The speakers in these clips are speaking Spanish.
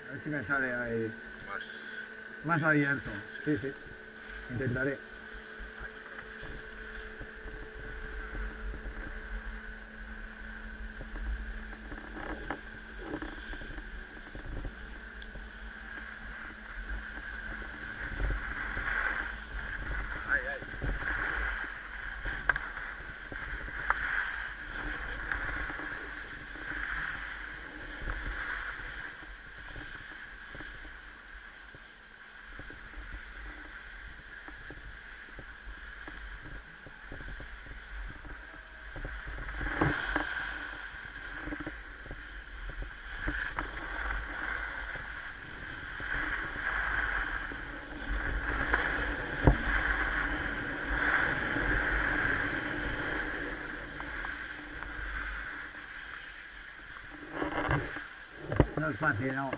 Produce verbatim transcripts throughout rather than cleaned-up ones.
A ver si me sale ahí. Más. Más abierto. Sí, sí. Intentaré. Ay, ay. No es fácil, no.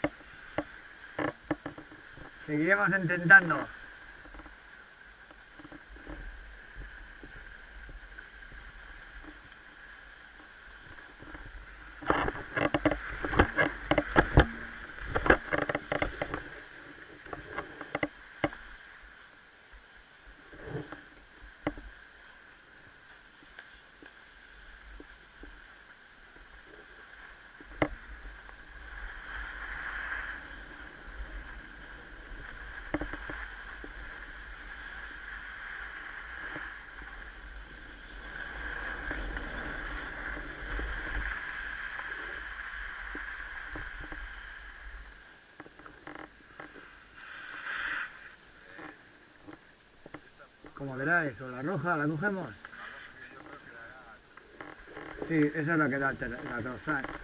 Seguiremos intentando. Como queráis, o la roja, la cogemos. Sí, esa es la que da la dorsal.